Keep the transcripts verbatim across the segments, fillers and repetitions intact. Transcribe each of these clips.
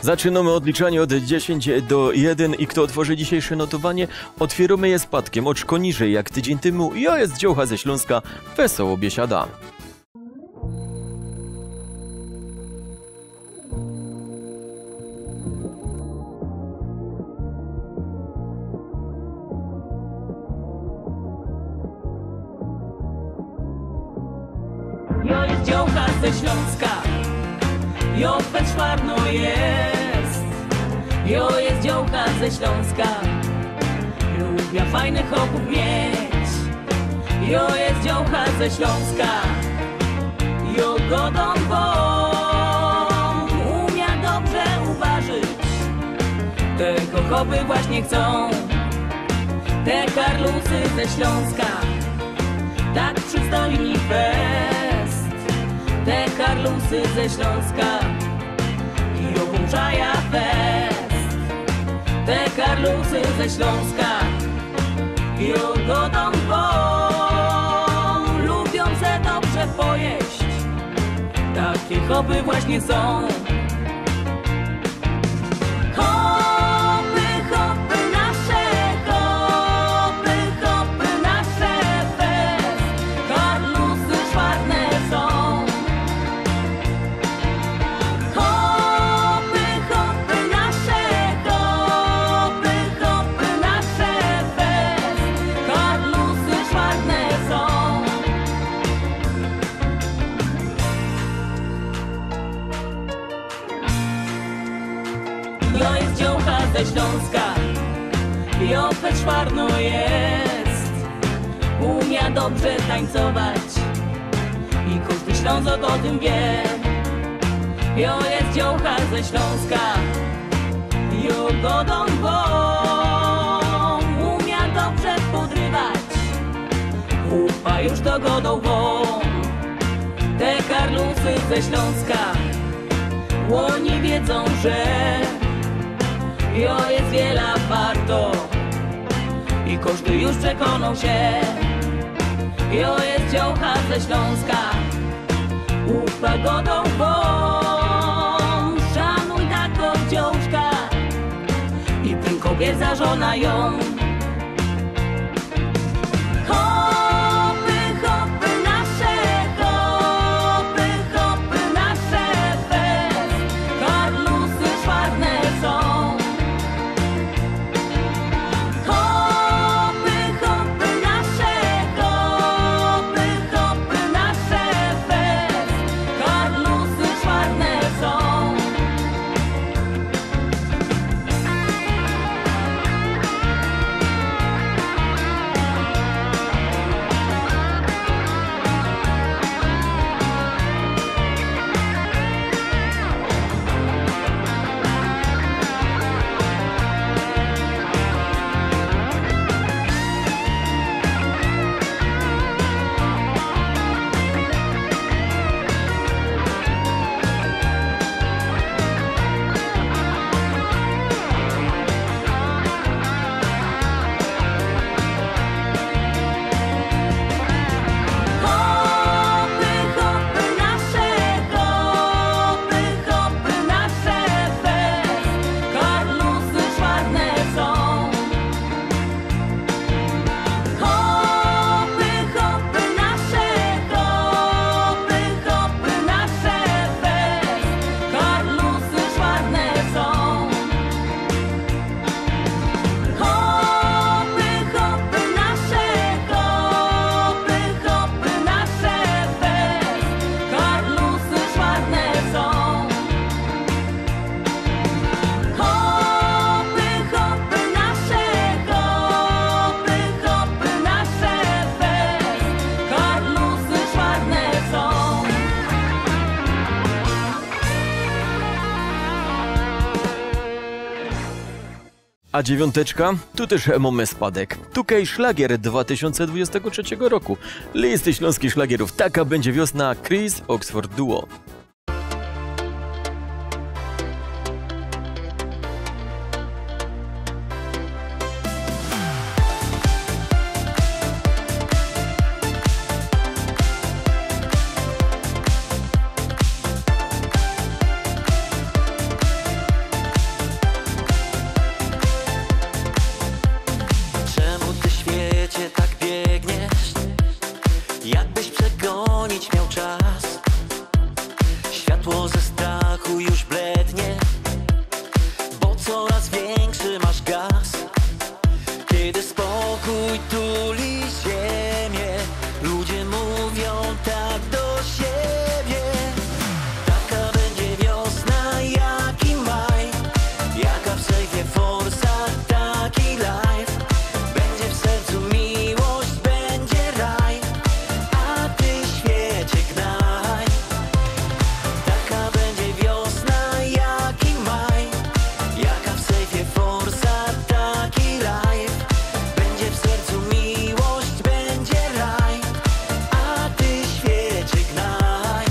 Zaczynamy odliczanie od dziesięć do jeden i kto otworzy dzisiejsze notowanie, otwieramy je spadkiem oczko niżej jak tydzień temu. Ja jest Dziołcha ze Śląska, wesoło biesiada. Jo jest Dziołcha ze Śląska, jo we Czwarno jest. Jo jest Dziołcha ze Śląska, lubię fajnych chłopów mieć. Jo jest Dziołcha ze Śląska, jo godą wam umia dobrze uważać. Tego chłopy właśnie chcą, te karlusy ze Śląska, tak przystojni fest. Te karlusy ze Śląska i obłączaja fest. Te karlusy ze Śląska i ogodą wam lubią se dobrze pojeść. Takie chopy właśnie są. Chopy, chopy nasze, chopy, chopy nasze fest. Karlusy czwarne są. Jo jest Dziołcha ze Śląska, jo we Czwarno jest. Umia dobrze tańcować i każdy Ślązok o tym wie. Jo jest Dziołcha ze Śląska, jo godą wam umia dobrze podrywać. Upa już to godą wam. Te karlusy ze Śląska, łoni wiedzą, że jo jest wiela warto i każdy już przekonał się. Jo jest Dziołcha ze Śląska, ufa godą wam. Szanuj taką dziołczka i ten kobiet za żona ją. Chopy, chopy nasze, chopy, chopy nasze fest. Karlusy czwarne są. A dziewiąteczka? Tu też mamy spadek. Tukaj szlagier dwa tysiące dwudziestego trzeciego roku. Listy śląskich szlagierów. Taka będzie wiosna. Chris Oxford Duo. Jakbyś przegonić miał czas, światło ze strachu już blednie, bo coraz większy masz gaz. Kiedy spokój tuli ziemię, ludzie mówią tak do siebie. Taka będzie wiosna, jak i maj, jaka w sejfie forsa, taki life. Będzie w sercu miłość, będzie raj, a ty świecie gnaj. Taka będzie wiosna, jak i maj, jaka w sejfie forsa, taki life. Będzie w sercu miłość, będzie raj, a ty świecie gnaj.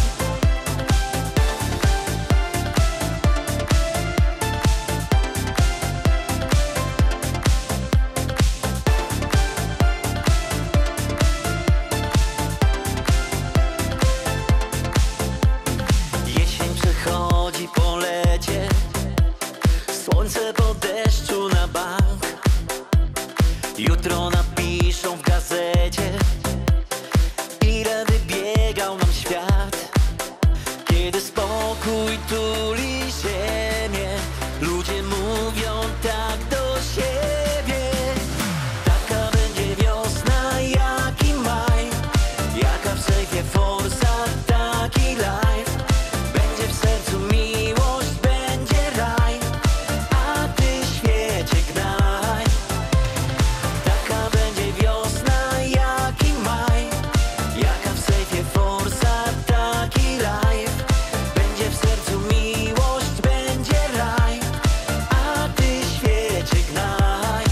Jesień przechodzi po lecie, słońce po deszczu na bank. Jutro napiszą w gazecie, ile wybiegał nam świat. Kiedy spokój tuli ziemię, ludzie mówią tak do siebie. Taka będzie wiosna, jak i maj, jaka w sejfie forsa, taki life. Będzie w sercu miłość, będzie raj, a ty świecie gnaj. Taka będzie wiosna, jak i maj, jaka w sejfie forsa, taki life. Będzie w sercu miłość, będzie raj, a ty świecie gnaj.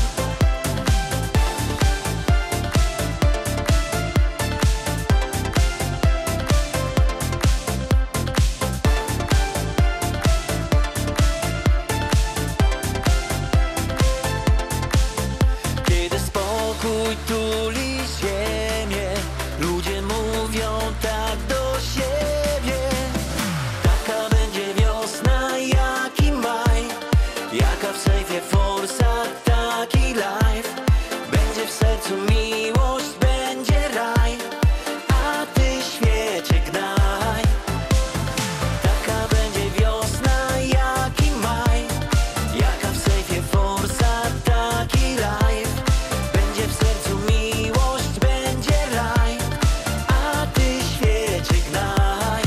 Kiedy spokój tuli ziemię, ludzie mówią tak do siebie. Taka będzie wiosna, jak i maj, jaka w sejfie forsa, taki life. Będzie w sercu miłość, będzie raj, a ty świecie gnaj. Taka będzie wiosna, jak i maj, jaka w sejfie forsa, taki life. Będzie w sercu miłość, będzie raj, a ty świecie gnaj.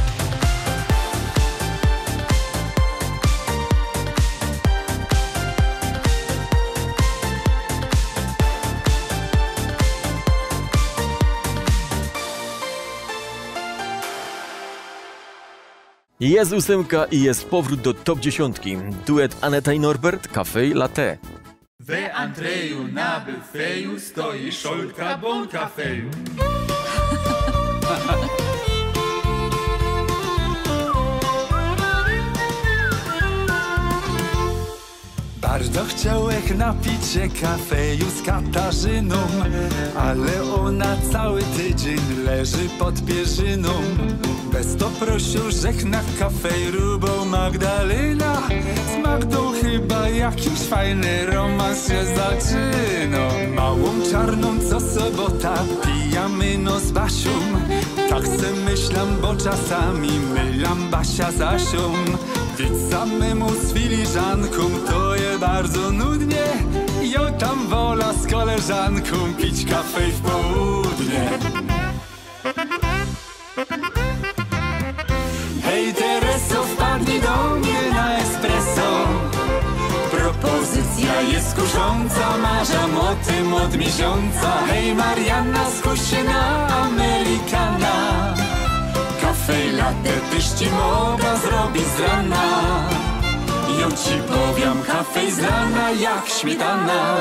Jest ósemka i jest powrót do top dziesiątki. Duet Aneta i Norbert, Kafe Latte. We Andrzeju na byfeju stoi szolka bon kafeju. Bardzo chciałech napić się kafeju z Katarzyną, ale ona cały tydzień leży pod pierzyną. Bez to prosił, żech na kafejru, bo Magdalena z Magdą chyba jakiś fajny romans się zaczyna. Małą czarną co sobota pijamy no z Basią. Tak se myślam, bo czasami mylam Basia z Asią. Widz samemu z filiżanką to je bardzo nudnie. Ja tam wola z koleżanką pić kafej w południe. Hej Tereso, wpadnij do mnie na espresso. Propozycja jest kusząca, marzam o tym od miesiąca. Hej Marianna, skuś się na Amerykana. Kafe latte tyż ci mogę zrobić z rana. Ja ci powiem, kafe z rana jak śmietana.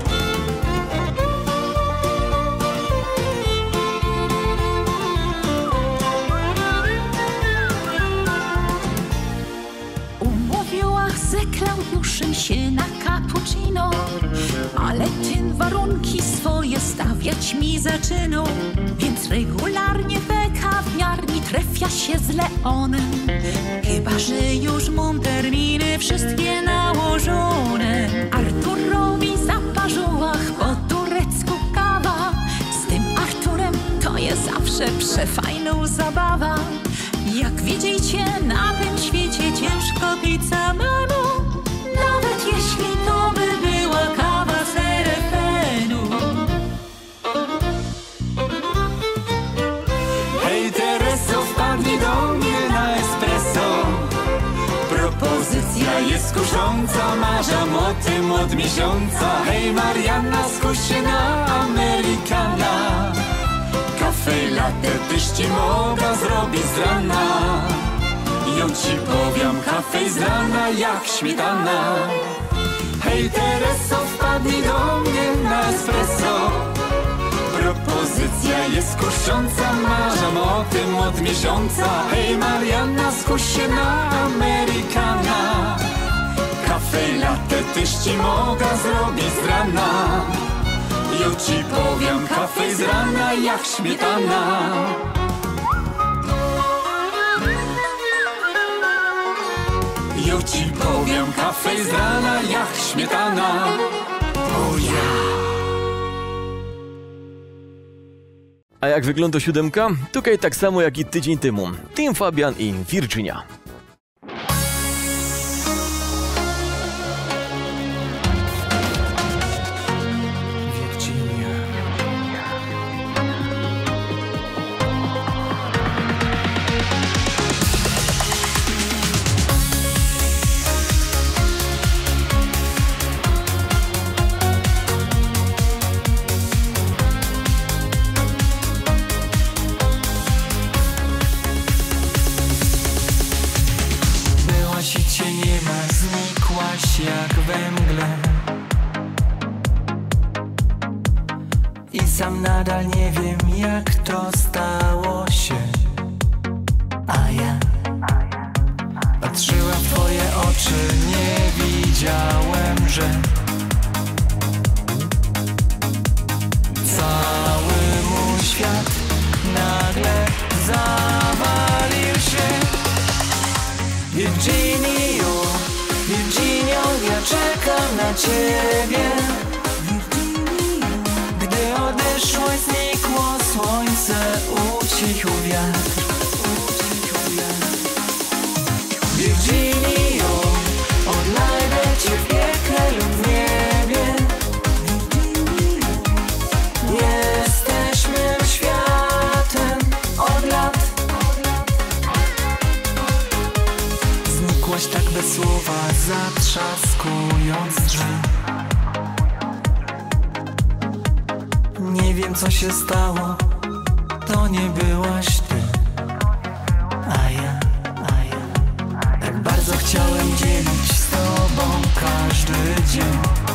Umówiłach ze Klaudiuszem się na cappuccino, ale tym warunki swoje stawiać mi zaczynał. Więc regularnie we kawiarni trefia się z Leonem. Chyba że już mam terminy wszystkie nałożone. Arturowi zaparzyłach po turecku kawa. Z tym Arturem to nie zawsze przefajną zabawa. Jak widzicie, na tym świecie ciężko pić samemu, nawet jeśli to by była kawa z R F N-u. Hej Tereso, wpadnij do mnie na espresso. Propozycja jest kusząca, marzam o tym od miesiąca. Hej Marianna, skuś się na Amerykana. Kafe i latte tyś ci mogła zrobić z rana. Ja ci powiem, kafe z rana jak śmietana. Hej Tereso, wpadnij do mnie na espresso. Propozycja jest kusząca, marzam o tym od miesiąca. Hej Marianna, skuś się na Amerykana. Kafe i latte tyś ci mogła zrobić z rana. Ja ci powiem, kafe z rana jak śmietana. Ja ci powiem, kafe z rana jak śmietana. O ja. A jak wygląda siódemka? Tutaj tak samo jak i tydzień temu. Team Fabian i Virginia. Jak we mgle i sam nadal nie wiem, jak to stało się. A ja patrzyłem w twoje oczy, nie widziałem, że cały mój świat nagle zawalił się. Virginio, Virginio, ja czekam na ciebie. Gdy odeszłoś, znikło słońce, ucichł wiatr. Virginio, odnajdę cię w piekle lub w niebie. Jesteśmy światem od lat. Znikłaś tak bez słowa, zatrzaskując drzwi. Nie wiem, co się stało, to nie byłaś ty. A ja, a ja tak bardzo chciałem dzielić z tobą każdy dzień.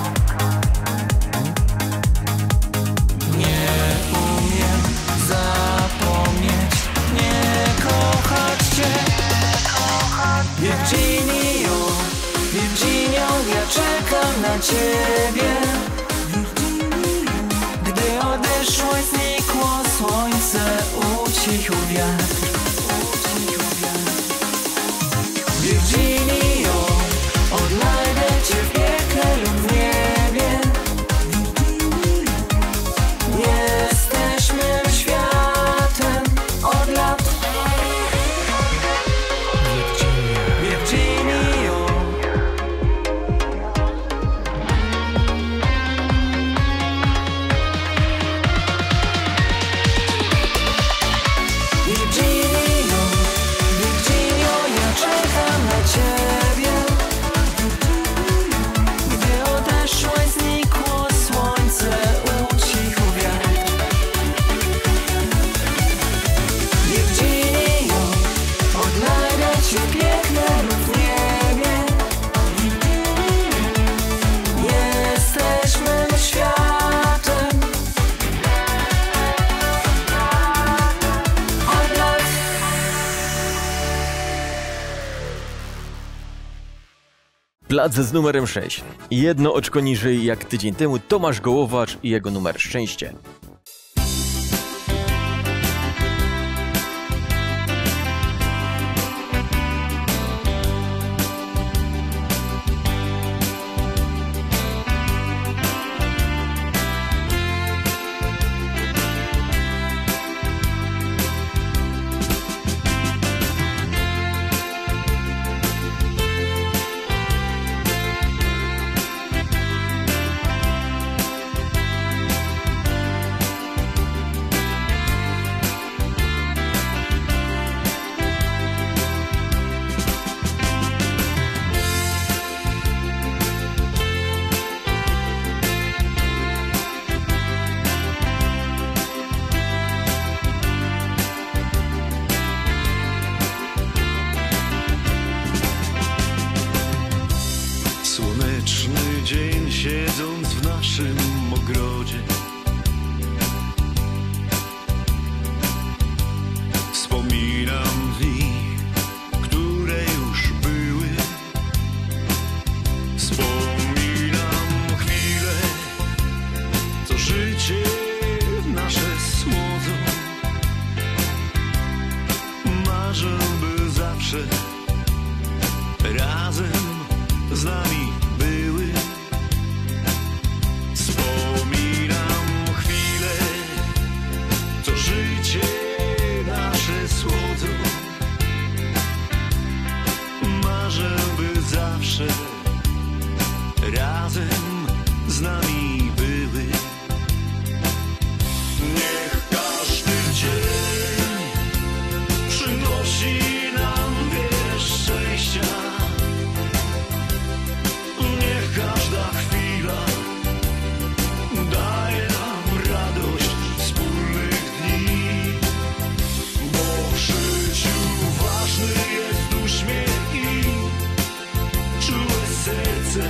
Nie umiem zapomnieć, nie kochać cię. Virginio, Virginio, ja czekam na ciebie. Gdy odeszłoś, znikło słońce, ucichł wiatr. Virginio, odnajdę cię w piekle lub w niebie. Jesteśmy światem od lat. Virginio, Virginio, Virginio, ja czekam na ciebie. Gdy odeszłaś, znikło słońce, ucichł wiatr. Virginio, odnajdę cię w piekle lub w niebie. Jesteśmy światem od lat. Plac z numerem sześć. Jedno oczko niżej jak tydzień temu Tomasz Gołowacz i jego numer Szczęście. zawsze razem z nami były. Wspominam chwilę, co życie nasze słodzą. Marzę, by zawsze razem z nami były. Niech każdy dzień przynosi nam wiele szczęścia. Niech każda chwila daje nam radość wspólnych dni. Bo w życiu ważny jest uśmiech i czułe serce.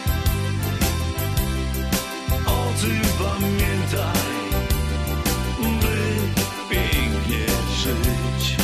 O tym pamiętaj, by pięknie żyć.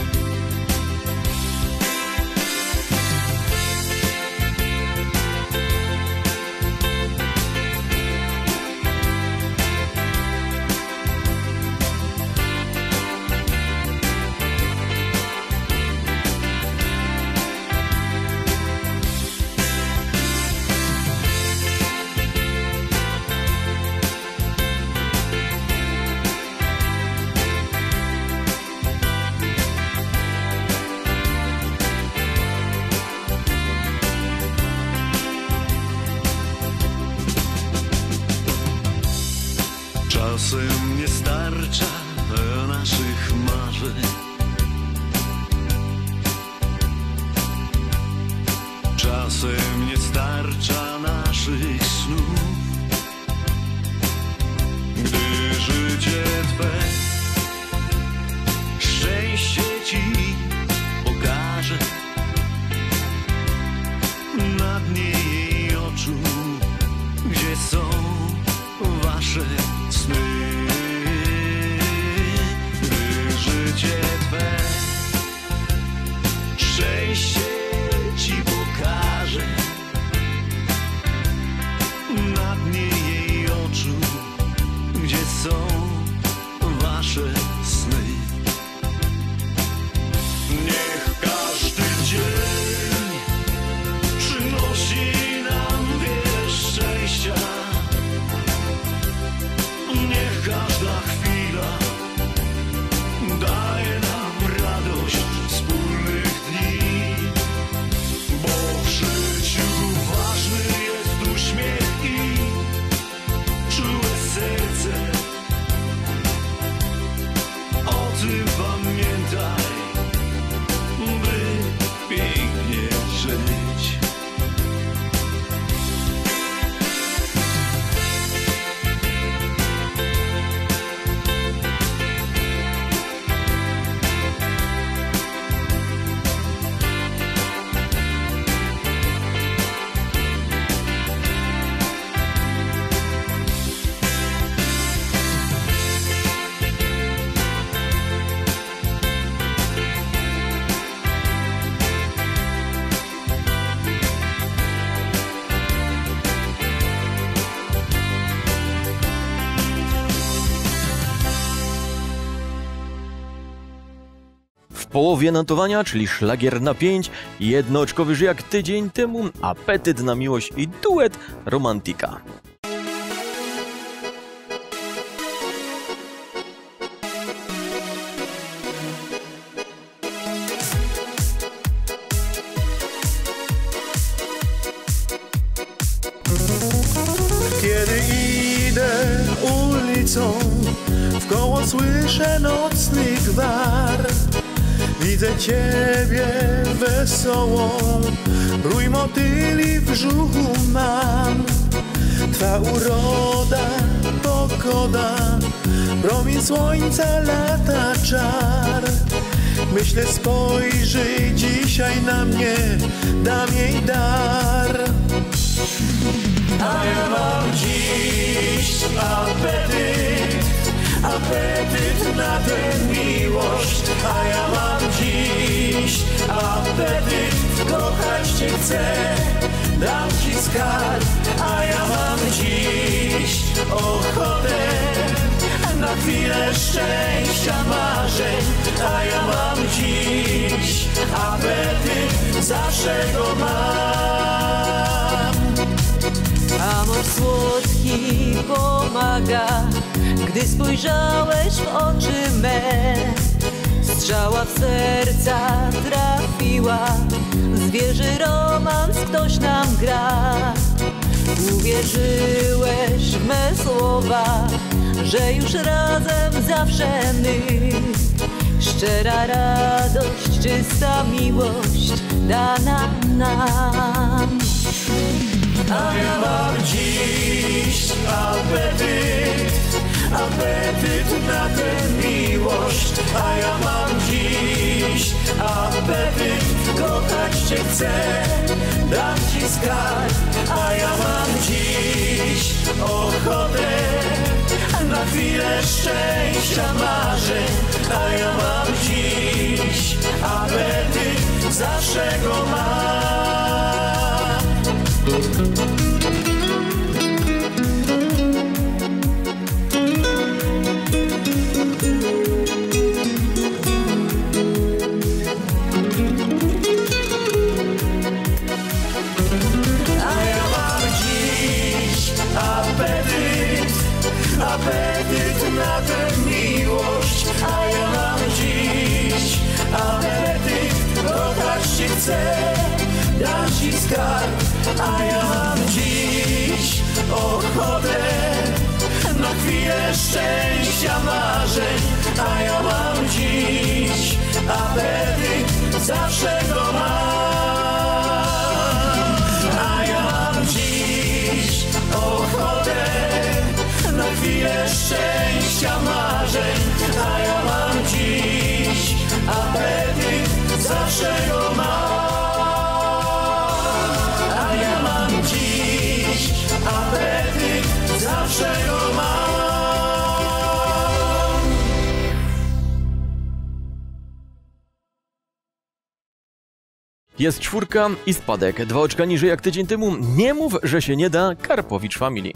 Czasem nie starcza naszych marzeń. Czasem nie starcza naszych snów. Gdy życie Twe szczęście Ci pokaże, na dnie jej oczu, gdzie są Wasze sny. Gdy życie Twe szczęście Ci pokaże, na dnie jej oczu, gdzie są Wasze sny. Niech każdy dzień przynosi nam wiele szczęścia. Niech każda chwila daje nam radość wspólnych dni. Bo w życiu ważny jest uśmiech i czułe serce. O tym pamiętaj, by pięknie żyć. W połowie notowania, czyli szlagier na pięć, jednooczkowy jak tydzień temu, Apetyt na miłość i duet Romantika. Kiedy idę ulicą, wkoło słyszę nocny gwar. Widzę Ciebie wesołą, rój motyli w brzuchu mam. Twa uroda, pogoda, promień słońca, lata czar. Myślę, spojrzy dzisiaj na mnie, dam jej dar. A ja mam dziś apetyt, apetyt na tę miłość. A ja mam dziś apetyt, kochać Cię chcę, dam Ci skarb. A ja mam dziś ochotę na chwilę szczęścia, marzeń. A ja mam dziś apetyt zawsze go mam. Amor słodki pomaga, gdy spojrzałeś w oczy me. Strzała w serca trafiła, zwierzy romans ktoś nam gra. Uwierzyłeś w me słowa, że już razem zawsze my. Szczera radość, czysta miłość dana nam. A ja mam dziś apetyt, apetyt na tę miłość. A ja mam dziś apetyt, kochać cię chcę, dam ci skarb. A ja mam dziś ochotę na chwilę szczęścia marzeń. A ja mam dziś apetyt, zawsze go mam. Apetyt na tę miłość, a ja mam dziś apetyt, kochać cię chcę, dam ci skarb. A ja mam dziś ochotę na chwilę szczęścia marzeń. A ja mam dziś apetyt, zawsze go mam. A ja mam dziś ochotę na chwilę szczęścia marzeń. A ja mam dziś apetyt, zawsze go mam. A ja mam dziś apetyt, zawsze go mam. Jest czwórka i spadek. Dwa oczka niżej jak tydzień temu. Nie mów, że się nie da. Karpowicz Family.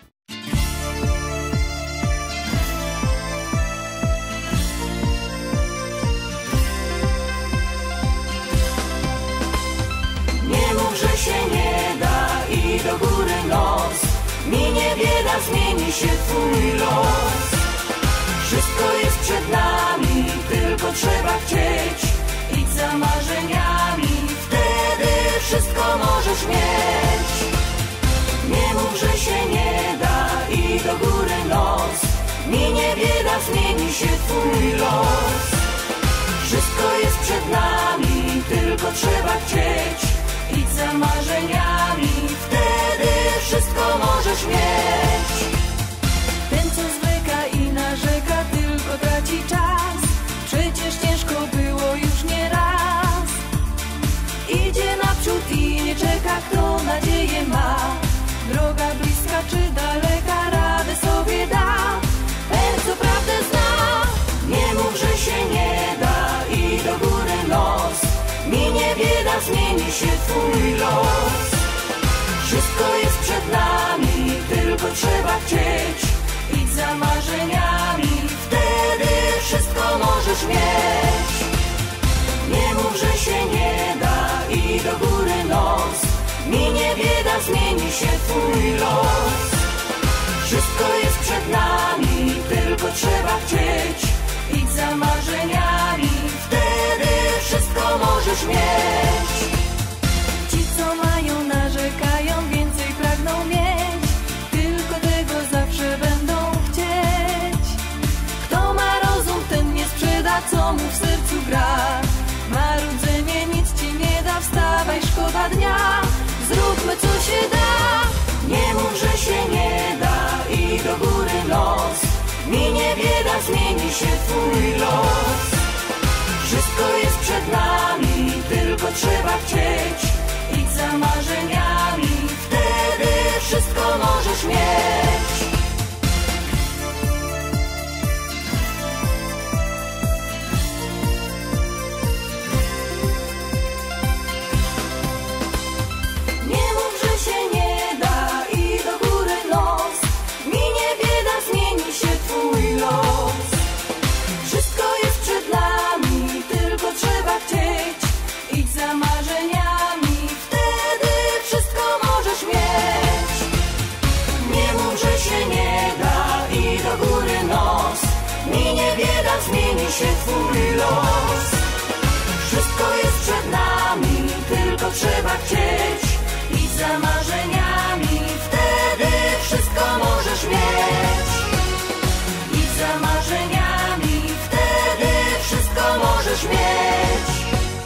Nie mów, że się nie da i do góry nos. Minie bieda, zmieni się twój los. Wszystko jest przed nami, tylko trzeba chcieć. Idź za marzeniami, wtedy wszystko możesz mieć. Nie mów, że się nie da i do góry nos. Minie bieda, zmieni się twój los. Wszystko jest przed nami, tylko trzeba chcieć. Idź za marzeniami, wtedy wszystko możesz mieć. Ten, co zwleka i narzeka, tylko traci czas. Przecież ciężko było już nie raz. Idzie naprzód i nie czeka, kto nadzieję ma. Droga bliska czy daleka, radę sobie da. Ten, co prawdę zna. Nie mów, że się nie da i do góry nos. Minie bieda, zmieni się twój los. Wszystko jest przed nami, tylko trzeba chcieć. Idź za marzeniami, wtedy wszystko możesz mieć. Nie mów, że się nie da i do góry nos. Minie bieda, zmieni się twój los. Wszystko jest przed nami, tylko trzeba chcieć. Idź za marzeniami, wtedy wszystko możesz mieć. Ci, co mają, narzekają, więcej pragną mieć. Tylko tego zawsze będą chcieć. Kto ma rozum, ten nie sprzeda, co mu w sercu gra. Marudzenie nic ci nie da, wstawaj, szkoda dnia. Zróbmy, co się da. Nie mów, że się nie da i do góry nos. Minie bieda, zmieni się twój los. Wszystko jest przed nami, tylko trzeba chcieć. Idź za marzeniami, wtedy wszystko możesz mieć. Nie mów, że się nie da i do góry nos. Minie bieda, zmieni się twój los. Wszystko jest przed nami, tylko trzeba chcieć. Idź za marzeniami. się twój los. Wszystko jest przed nami, tylko trzeba chcieć. Idź za marzeniami, wtedy wszystko możesz mieć. Idź za marzeniami, wtedy wszystko możesz mieć.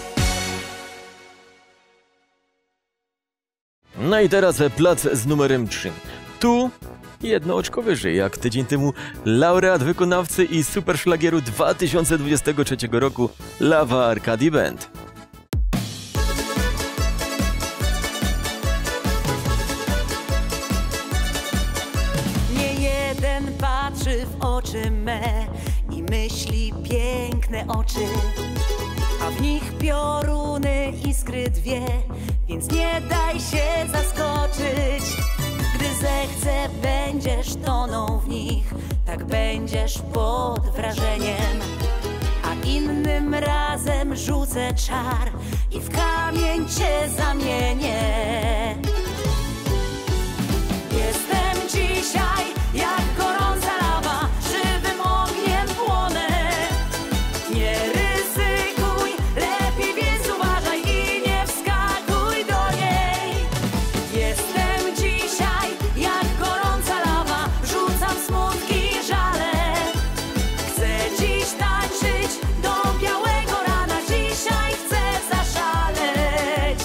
No i teraz plac z numerem trzy. Tu jedno oczko wyżej, jak tydzień temu laureat wykonawcy i superszlagieru dwa tysiące dwudziestego trzeciego roku Lawa Arcade Band. Nie jeden patrzy w oczy me i myśli piękne oczy, a w nich pioruny iskry dwie, więc nie daj się zaskoczyć. Gdy zechcę, będziesz tonął w nich, tak będziesz pod wrażeniem. A innym razem rzucę czar i w kamień cię zamienię. Jestem dzisiaj jak gorąca lawa, żywym ogniem płonę. Nie ryzykuj, lepiej więc uważaj i nie wskakuj do niej. Jestem dzisiaj jak gorąca lawa, rzucam smutki i żale. Chcę dziś tańczyć do białego rana, dzisiaj chcę zaszaleć.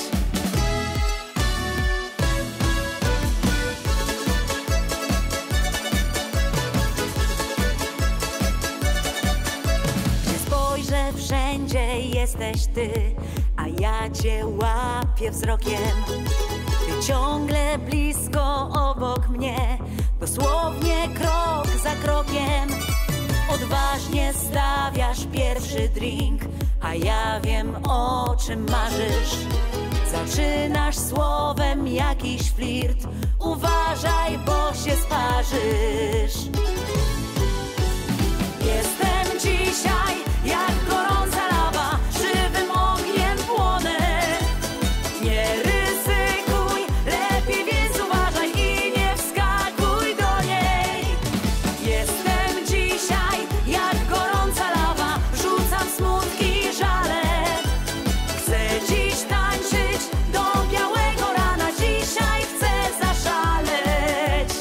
Gdzie spojrzę, wszędzie jesteś ty, a ja cię łapię wzrokiem. Ty ciągle blisko obok mnie, dosłownie krok za krokiem. Odważnie stawiasz pierwszy drink, a ja wiem, o czym marzysz. Zaczynasz słowem jakiś flirt, uważaj, bo się sparzysz. Jestem dzisiaj jak gorąca lawa, żywym ogniem płonę. Nie ryzykuj, lepiej więc uważaj i nie wskakuj do niej. Jestem dzisiaj jak gorąca lawa, rzucam smutki i żale. Chcę dziś tańczyć do białego rana, dzisiaj chcę zaszaleć.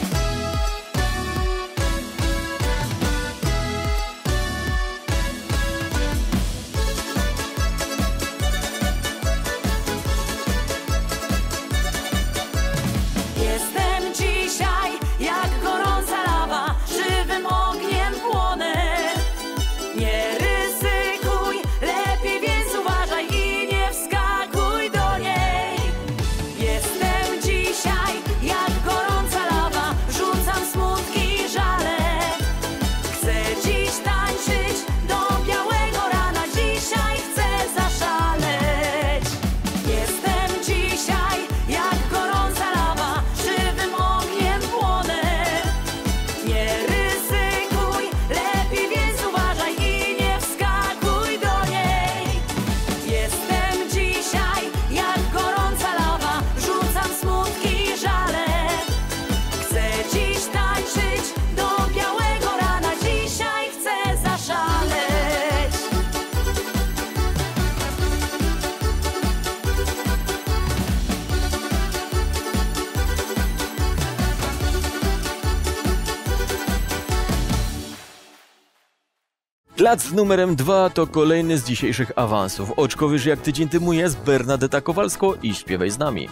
Jestem dzisiaj jak gorąca lawa, żywym ogniem płonę. Nie ryzykuj, lepiej więc uważaj i nie wskakuj do niej. Jestem dzisiaj jak gorąca lawa, rzucam smutki i żale. Chcę dziś tańczyć do białego rana, dzisiaj chcę zaszaleć. Jestem dzisiaj jak gorąca lawa, żywym ogniem płonę. Nie ryzykuj, lepiej więc uważaj i nie wskakuj do niej. Jestem dzisiaj jak gorąca lawa, rzucam smutki i żale. Chcę dziś tańczyć do białego rana, dzisiaj chcę zaszaleć. Plac z numerem dwa to kolejny z dzisiejszych awansów. Oczko wyżej jak tydzień temu jest Bernadetta Kowalsko i Śpiewaj z nami.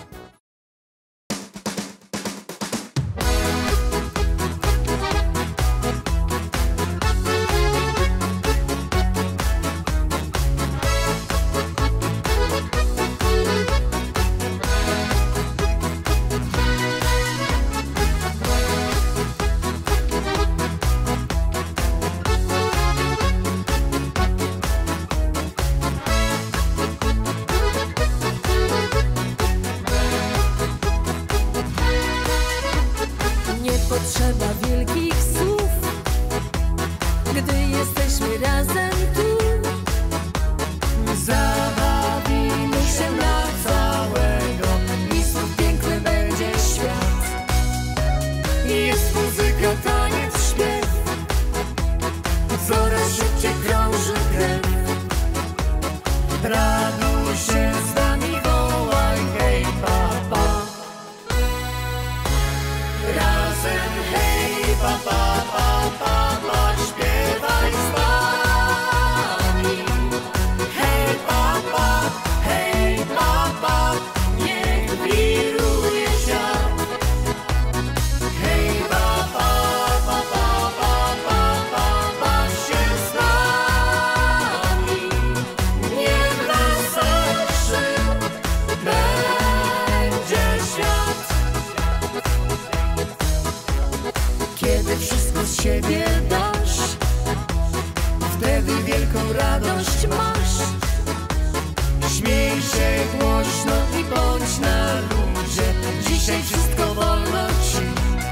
dość masz. Śmiej się głośno i bądź na luzie. Dzisiaj wszystko wolno ci.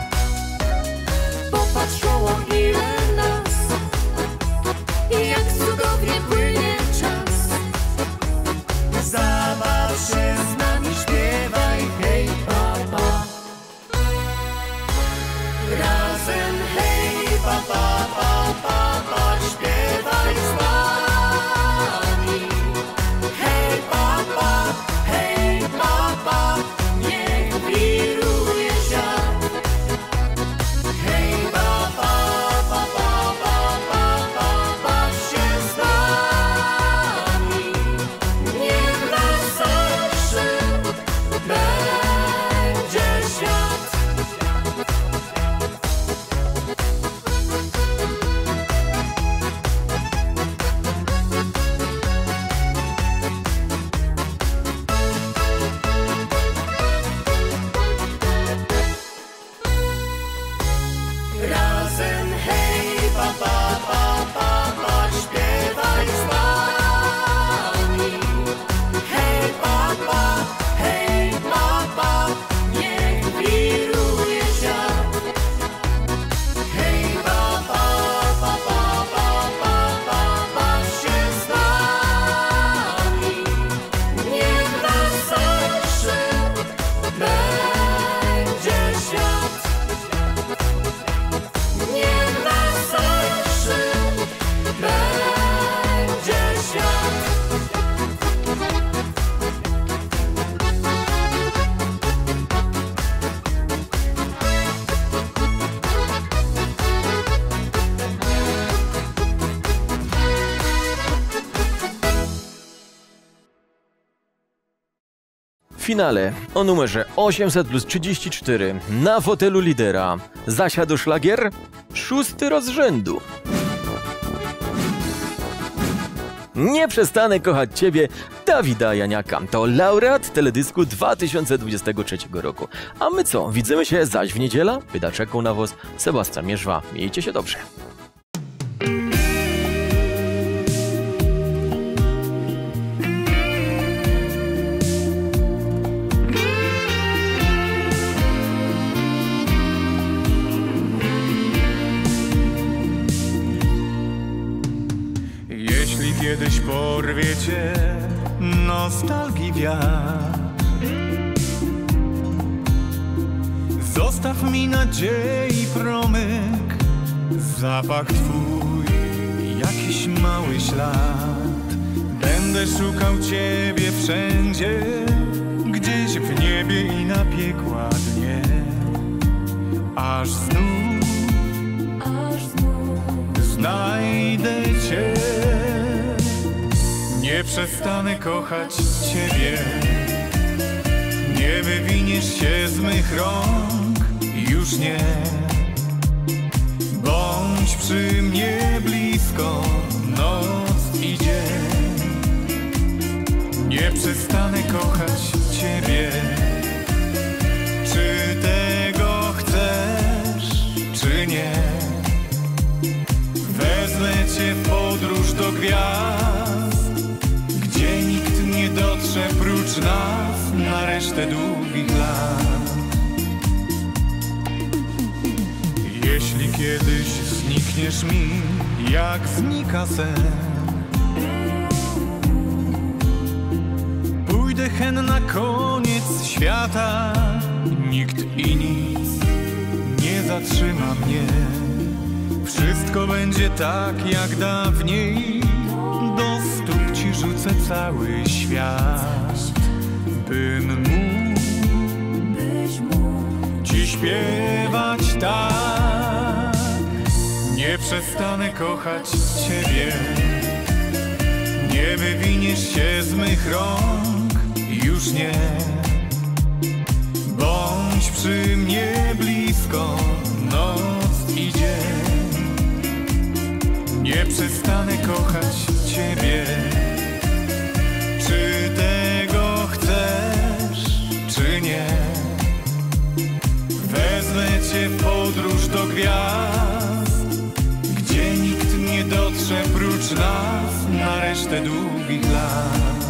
Popatrz koło, ile nas i jak cudownie płynie czas. Zabaw się z nami, śpiewaj hej papa. Razem hej papa, papa, papa, śpiewaj z nami. Hej papa, hej papa, niech wiruje świat. Hej papa, papa, papa, papa, baw się z nami. Niech weselszy będzie świat. Razem hej papa, papa, papa, śpiewaj z nami. Hej papa, hej papa, niech wiruje świat. Hej papa, papa, papa, papa, baw się z nami. Niech weselszy będzie świat. Niech weselszy będzie świat. W finale o numerze osiemset plus trzydzieści cztery na fotelu lidera zasiadł szlagier szósty raz z rzędu. Nie przestanę kochać Ciebie Dawida Janiaka. To laureat teledysku dwa tysiące dwudziestego trzeciego roku. A my co? Widzimy się zaś w niedzielę? Pyta czekał na was Sebastian Mierzwa. Miejcie się dobrze. Jeśli kiedyś porwie cię nostalgii wiatr, zostaw mi nadziei promyk, zapach twój, jakiś mały ślad. Będę szukał ciebie wszędzie, gdzieś w niebie i na piekła dnie, aż znów, Aż znów znajdę cię. Nie przestanę kochać ciebie, nie wywiniesz się z mych rąk, już nie. Bądź przy mnie blisko, noc i dzień. Nie przestanę kochać ciebie. Czy tego chcesz, czy nie? Wezmę cię w podróż do gwiazd, gdzie nikt nie dotrze prócz nas na resztę długich lat. Jeśli kiedyś znikniesz mi, jak znika sen, pójdę hen na koniec świata. Nikt i nic nie zatrzyma mnie. Wszystko będzie tak jak dawniej. Do stóp ci rzucę cały świat, bym mógł, byś mógł ci śpiewać tak. Nie przestanę kochać ciebie, nie wywiniesz się z mych rąk, już nie. Bądź przy mnie blisko, noc i dzień. Nie przestanę kochać ciebie. Czy tego chcesz, czy nie? Wezmę cię w podróż do gwiazd, gdzie nikt nie dotrze prócz nas na resztę długich lat.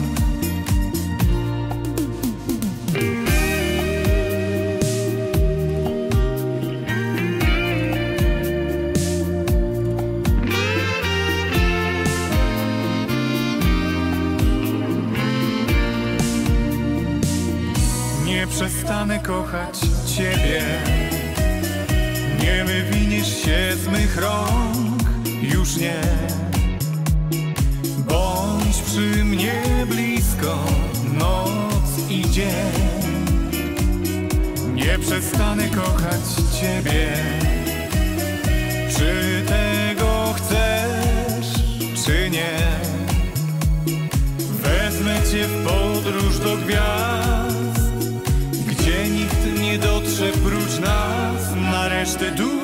Nie przestanę kochać Ciebie, nie wywiniesz się z mych rąk, już nie. Bądź przy mnie blisko, noc i dzień. Nie przestanę kochać Ciebie, czy tego chcesz, czy nie. Wezmę Cię w podróż do gwiazd, gdzie nikt nie dotrze prócz nas, na resztę dół.